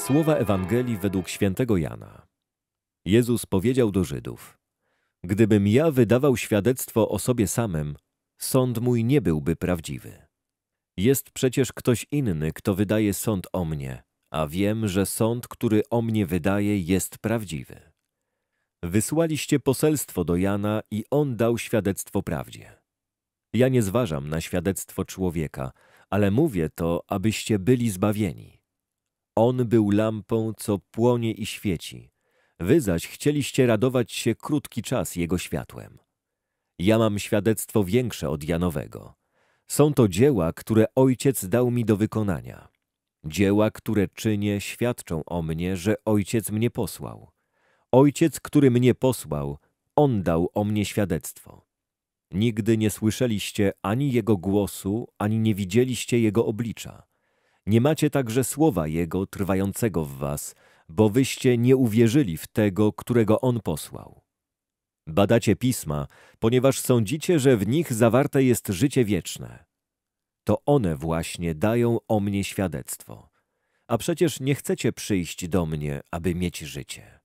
Słowa Ewangelii według świętego Jana. Jezus powiedział do Żydów: Gdybym ja wydawał świadectwo o sobie samym, sąd mój nie byłby prawdziwy. Jest przecież ktoś inny, kto wydaje sąd o mnie, a wiem, że sąd, który o mnie wydaje, jest prawdziwy. Wysłaliście poselstwo do Jana i on dał świadectwo prawdzie. Ja nie zważam na świadectwo człowieka, ale mówię to, abyście byli zbawieni. On był lampą, co płonie i świeci. Wy zaś chcieliście radować się krótki czas jego światłem. Ja mam świadectwo większe od Janowego. Są to dzieła, które Ojciec dał mi do wykonania. Dzieła, które czynię, świadczą o mnie, że Ojciec mnie posłał. Ojciec, który mnie posłał, On dał o mnie świadectwo. Nigdy nie słyszeliście ani Jego głosu, ani nie widzieliście Jego oblicza. Nie macie także słowa Jego trwającego w was, bo wyście nie uwierzyli w tego, którego On posłał. Badacie Pisma, ponieważ sądzicie, że w nich zawarte jest życie wieczne. To one właśnie dają o mnie świadectwo. A przecież nie chcecie przyjść do mnie, aby mieć życie.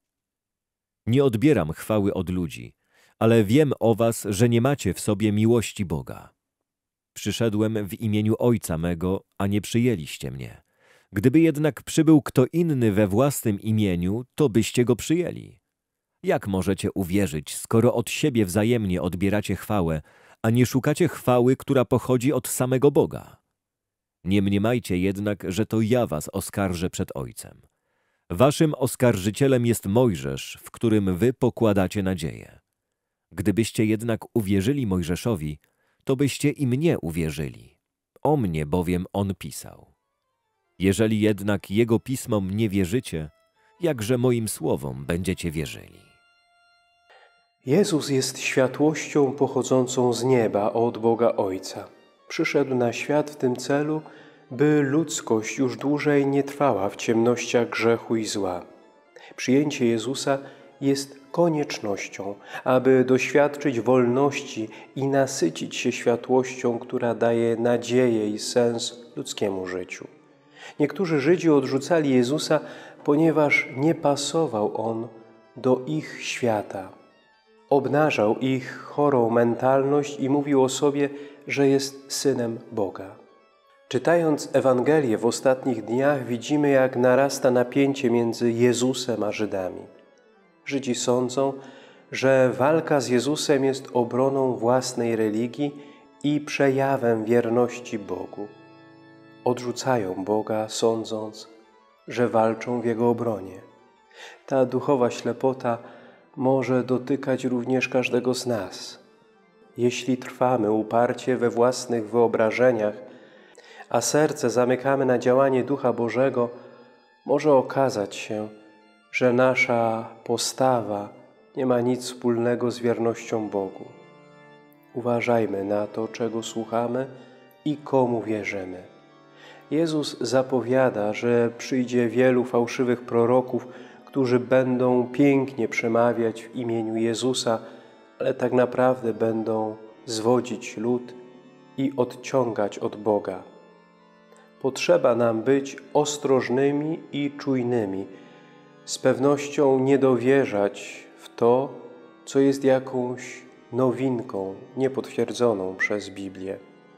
Nie odbieram chwały od ludzi, ale wiem o was, że nie macie w sobie miłości Boga. Przyszedłem w imieniu Ojca mego, a nie przyjęliście mnie. Gdyby jednak przybył kto inny we własnym imieniu, to byście go przyjęli. Jak możecie uwierzyć, skoro od siebie wzajemnie odbieracie chwałę, a nie szukacie chwały, która pochodzi od samego Boga? Nie mniemajcie jednak, że to ja was oskarżę przed Ojcem. Waszym oskarżycielem jest Mojżesz, w którym wy pokładacie nadzieję. Gdybyście jednak uwierzyli Mojżeszowi, to byście i mnie uwierzyli. O mnie bowiem on pisał. Jeżeli jednak jego pismom nie wierzycie, jakże moim słowom będziecie wierzyli? Jezus jest światłością pochodzącą z nieba od Boga Ojca. Przyszedł na świat w tym celu, by ludzkość już dłużej nie trwała w ciemnościach grzechu i zła. Przyjęcie Jezusa jest koniecznością, aby doświadczyć wolności i nasycić się światłością, która daje nadzieję i sens ludzkiemu życiu. Niektórzy Żydzi odrzucali Jezusa, ponieważ nie pasował On do ich świata. Obnażał ich chorą mentalność i mówił o sobie, że jest Synem Boga. Czytając Ewangelię w ostatnich dniach widzimy, jak narasta napięcie między Jezusem a Żydami. Żydzi sądzą, że walka z Jezusem jest obroną własnej religii i przejawem wierności Bogu. Odrzucają Boga, sądząc, że walczą w Jego obronie. Ta duchowa ślepota może dotykać również każdego z nas. Jeśli trwamy uparcie we własnych wyobrażeniach, a serce zamykamy na działanie Ducha Bożego, może okazać się, że nasza postawa nie ma nic wspólnego z wiernością Bogu. Uważajmy na to, czego słuchamy i komu wierzymy. Jezus zapowiada, że przyjdzie wielu fałszywych proroków, którzy będą pięknie przemawiać w imieniu Jezusa, ale tak naprawdę będą zwodzić lud i odciągać od Boga. Potrzeba nam być ostrożnymi i czujnymi, z pewnością nie dowierzać w to, co jest jakąś nowinką niepotwierdzoną przez Biblię.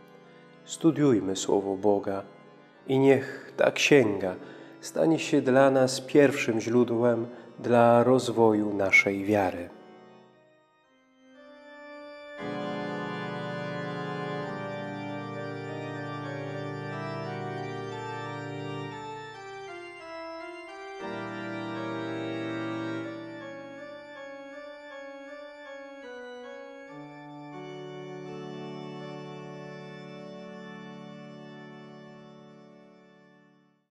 Studiujmy Słowo Boga i niech ta księga stanie się dla nas pierwszym źródłem dla rozwoju naszej wiary.